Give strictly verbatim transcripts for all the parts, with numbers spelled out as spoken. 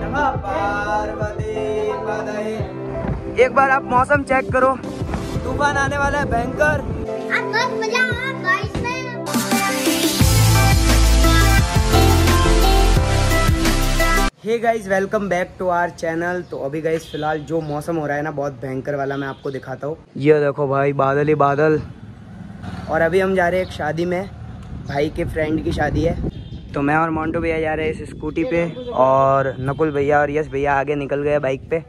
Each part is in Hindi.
नमः पार्वती पतये। एक बार आप मौसम चेक करो, तूफान आने वाला है भयंकर। मजा बारिश में। Hey guys, welcome back to our channel. तो अभी गाइज फिलहाल जो मौसम हो रहा है ना, बहुत भयंकर वाला, मैं आपको दिखाता हूँ। ये देखो भाई, बादल ही बादल। और अभी हम जा रहे हैं एक शादी में, भाई के फ्रेंड की शादी है। तो मैं और मोंटू भैया जा रहे हैं इस स्कूटी पे, और नकुल भैया और यश भैया आगे निकल गए बाइक पे।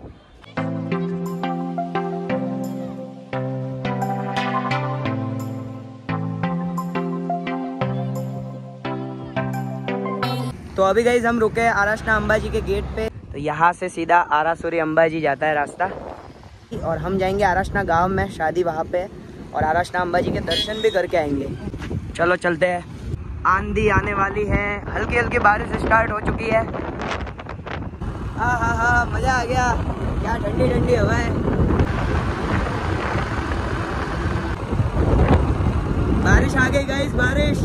तो अभी गाइज हम रुके हैं आरासना अंबाजी के गेट पे। तो यहाँ से सीधा आरासुरी अंबाजी जाता है रास्ता, और हम जाएंगे आरासना गांव में, शादी वहाँ पे, और आरासना अंबाजी के दर्शन भी करके आएंगे। चलो चलते हैं। आंधी आने वाली है, हल्की हल्की बारिश स्टार्ट हो चुकी है। हाँ हाँ हाँ, मजा आ गया। क्या ठंडी ठंडी हवा है। बारिश आ गई गाइस, बारिश।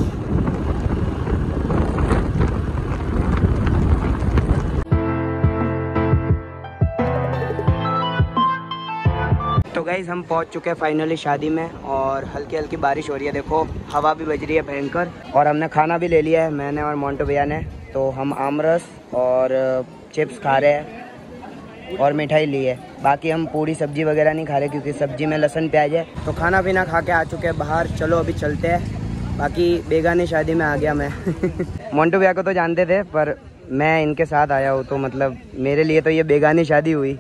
तो गाइज हम पहुंच चुके हैं फाइनली शादी में, और हल्की हल्की बारिश हो रही है। देखो हवा भी बज रही है भयंकर। और हमने खाना भी ले लिया है, मैंने और मोंटू भैया ने। तो हम आमरस और चिप्स खा रहे हैं और मिठाई ली है। बाकी हम पूरी सब्जी वगैरह नहीं खा रहे, क्योंकि सब्जी में लहसुन प्याज है। तो खाना पीना खा के आ चुके हैं बाहर। चलो अभी चलते हैं। बाकी बेगानी शादी में आ गया मैं। मोंटू भैया को तो जानते थे, पर मैं इनके साथ आया हूँ, तो मतलब मेरे लिए तो ये बेगानी शादी हुई।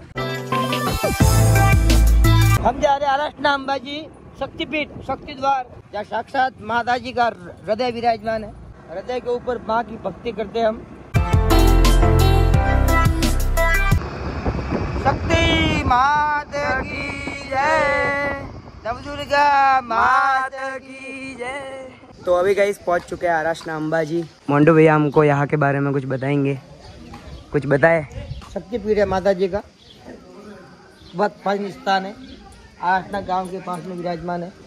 हम जा रहे हैं आरासना अंबाजी शक्तिपीठ, शक्ति द्वार, जहाँ साक्षात माता जी का हृदय विराजमान है। हृदय के ऊपर माँ की भक्ति करते हैं हम। शक्ति माता की जय, नवदुर्गा माता की जय। तो अभी गाइस पहुंच चुके हैं आरासना अंबाजी। मोंटू भैया हमको यहाँ के बारे में कुछ बताएंगे। कुछ बताए। शक्तिपीठ है माता जी का, बहुत पावन स्थान है। आरासना गांव के पास में विराजमान है।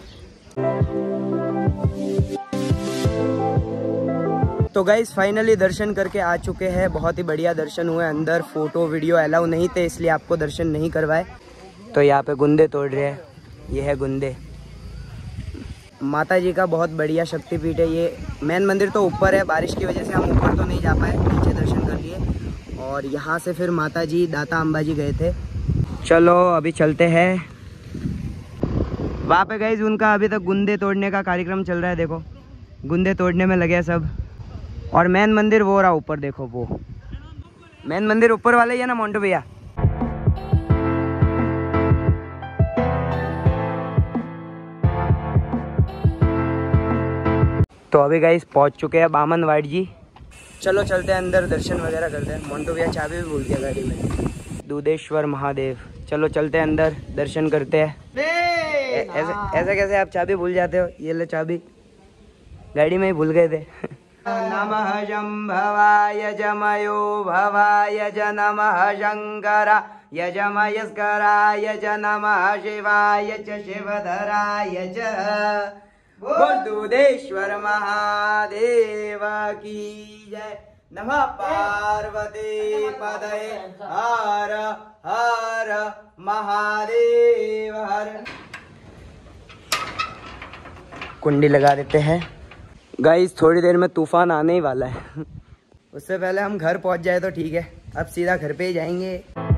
तो गाइस फाइनली दर्शन करके आ चुके हैं। बहुत ही बढ़िया दर्शन हुए। अंदर फोटो वीडियो अलाउ नहीं थे, इसलिए आपको दर्शन नहीं करवाए। तो यहाँ पे गुंदे तोड़ रहे हैं, ये है गुंदे। माता जी का बहुत बढ़िया शक्तिपीठ है ये। मेन मंदिर तो ऊपर है, बारिश की वजह से हम ऊपर तो नहीं जा पाए, नीचे दर्शन कर लिए। और यहाँ से फिर माता जी दाता अंबाजी गए थे। चलो अभी चलते हैं वहाँ पे। गाइज उनका अभी तक गुंदे तोड़ने का कार्यक्रम चल रहा है। देखो गुंदे तोड़ने में लगे सब। और मेन मंदिर वो रहा ऊपर, देखो वो मेन मंदिर ऊपर वाले ही है ना मोंटू भैया। तो अभी गाइज पहुँच चुके हैं बामन वाइट जी। चलो चलते हैं अंदर, दर्शन वगैरह करते हैं। मोंटू भैया चाबी भी भूल गया गाड़ी में। दूधेश्वर महादेव। चलो चलते हैं अंदर, दर्शन करते हैं। ऐसे ऐसे कैसे आप चाबी भूल जाते हो? ये ले चाबी, गाड़ी में ही भूल गए थे। नमः शंभवाय जमयो भवाय च नमः शंकरा यजमयस्कराय च नमः शिवाय च शिवधराय च। बोल दूधेश्वर महादेव की जय। नमः पार्वती पतये। हर हर महादेव हर। कुंडी लगा देते हैं। गाइस थोड़ी देर में तूफान आने ही वाला है। उससे पहले हम घर पहुंच जाए तो ठीक है। अब सीधा घर पे ही जाएंगे।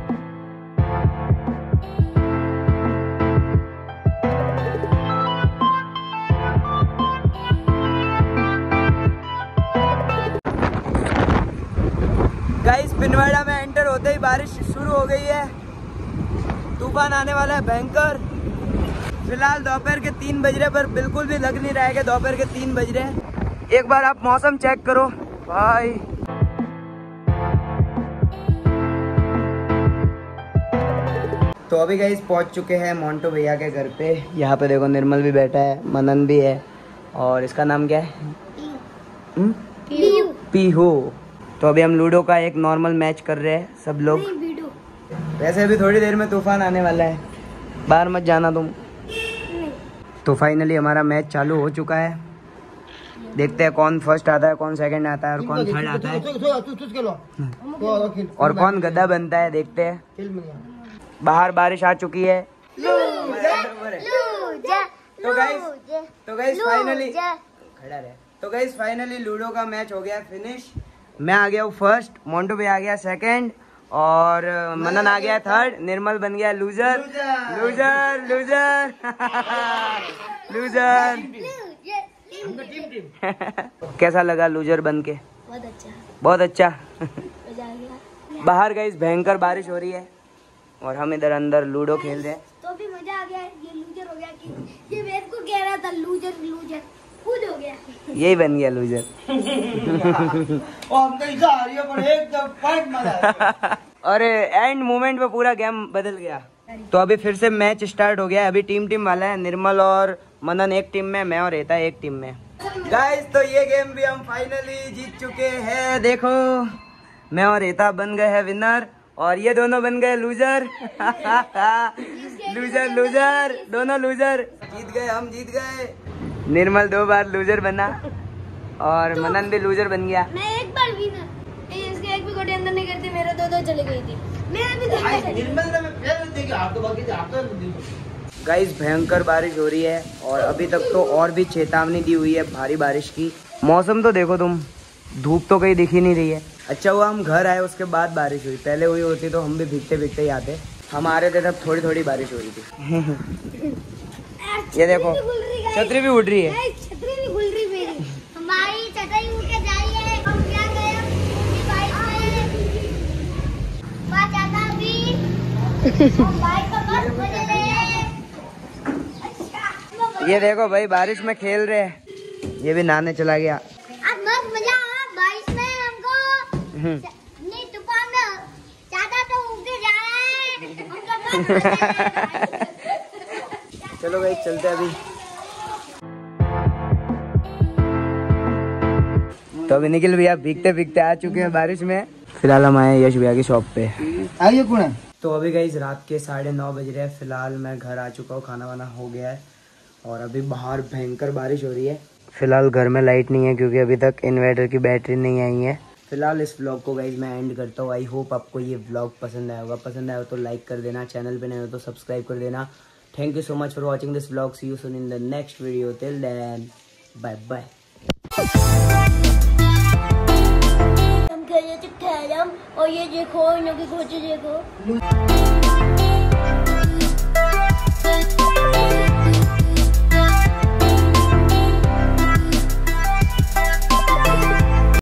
गाइस पिनवाड़ा में एंटर होते ही बारिश शुरू हो गई है। तूफान आने वाला है भयंकर। फिलहाल दोपहर के तीन बज रहे, पर बिल्कुल भी लग नहीं रहा है कि दोपहर के तीन बज रहे हैं। एक बार आप मौसम चेक करो भाई। तो अभी गाइस पहुंच चुके हैं मोंटू भैया के घर पे। यहाँ पे देखो निर्मल भी बैठा है, मनन भी है, और इसका नाम क्या है? पीहू। पीहू। तो अभी हम लूडो का एक नॉर्मल मैच कर रहे हैं सब लोग। वैसे अभी थोड़ी देर में तूफान आने वाला है, बाहर मत जाना तुम। तो फाइनली हमारा मैच चालू हो चुका है। देखते हैं कौन फर्स्ट आता है, कौन सेकंड आता है और कौन थर्ड आता है और कौन गधा बनता है। देखते हैं। बाहर बारिश आ चुकी है। तो गाइस तो गाइस फाइनली खड़ा रहे। तो गाइस फाइनली लूडो का मैच हो गया फिनिश। मैं आ गया हूँ फर्स्ट, मोन्टू भी आ गया सेकंड और मनन आ गया थर्ड, निर्मल बन गया लूजर लूजर लूजर लूजर। कैसा लगा लूजर बन के? बहुत अच्छा बहुत अच्छा। मजा आ गया। बाहर गाइस भयंकर बारिश हो रही है और हम इधर अंदर लूडो खेल रहे हैं। तो भी मजा आ गया। ये लूजर हो गया कि ये मेरे को कह रहा था लूजर लूजर खुद हो गया। यही बन गया लूजर। और एंड मोमेंट पे पूरा गेम बदल गया। तो अभी फिर से मैच स्टार्ट हो गया है। अभी टीम टीम वाला है। निर्मल और मनन एक टीम में, मैं और रेता एक टीम में। गाइस तो ये गेम भी हम फाइनली जीत चुके हैं। देखो मैं और रेता बन गए हैं विनर और ये दोनों बन गए लूजर। लूजर लूजर दोनों लूजर। जीत गए, हम जीत गए। निर्मल दो बार लूजर बना और तो मनन भी लूजर बन गया। मैं एक बार विनर। इसके एक भी गोटी अंदर नहीं करती, मेरे दो दो चली गई थी। मैं अभी गाइस भयंकर बारिश हो रही है और अभी तक तो और भी चेतावनी दी हुई है भारी बारिश की। मौसम तो देखो तुम, धूप तो कहीं दिख ही नहीं रही है। अच्छा हुआ हम घर आए उसके बाद बारिश हुई, पहले हुई होती तो हम भी भीगते भीगते ही आते। हम आ रहे थे तब थोड़ी थोड़ी बारिश हो रही थी। ये देखो छतरी भी उड़ रही है। छतरी भी खुल रही मेरी। हमारी छतरी उड़ के जा रही है। हम क्या गए अपनी बाइक पे। बात आता भी हम बाइक पर बस बजे रहे। अच्छा ये देखो भाई बारिश में खेल रहे हैं। ये भी नहाने चला गया। अब मस्त मजा आया बारिश में हमको। नहीं तूफान में ज्यादा तो उड़के जा रहा है हमको बस मजा आया। चलो भाई चलते हैं अभी। तो अभी निखिल भैया भीगते भीगते आ चुके हैं बारिश में। फिलहाल हम आए यश भैया की शॉप पे। आइए कौन है? तो अभी गाइस रात के साढ़े नौ बज रहे हैं। फिलहाल मैं घर आ चुका हूँ, खाना वाना हो गया है और अभी बाहर भयंकर बारिश हो रही है। फिलहाल घर में लाइट नहीं है क्योंकि अभी तक इन्वर्टर की बैटरी नहीं आई है। फिलहाल इस व्लॉग को गाइस मैं एंड करता हूँ। आई होप आपको ये व्लॉग पसंद आया होगा। पसंद आया तो लाइक कर देना, चैनल पे नए हो तो सब्सक्राइब कर देना। Thank you so much for watching this vlog. See you soon in the next video. Till then, bye bye. हम खेले थे कैरम और ये देखो इनकी खोज देखो।